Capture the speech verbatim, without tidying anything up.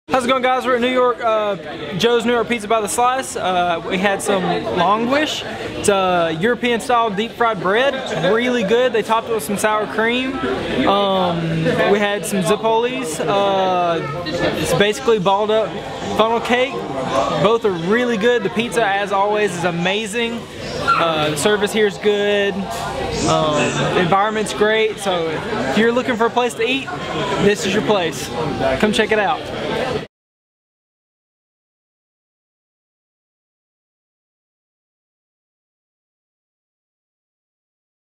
How's it going, guys? We're at New York, uh, Joe's New York Pizza by the Slice. Uh, we had some Longwish. It's a European style deep fried bread. Really good. They topped it with some sour cream. Um, we had some Zippolis. Uh, it's basically balled up funnel cake. Both are really good. The pizza, as always, is amazing. Uh, the service here is good. Um, the environment's great. So if you're looking for a place to eat, this is your place. Come check it out.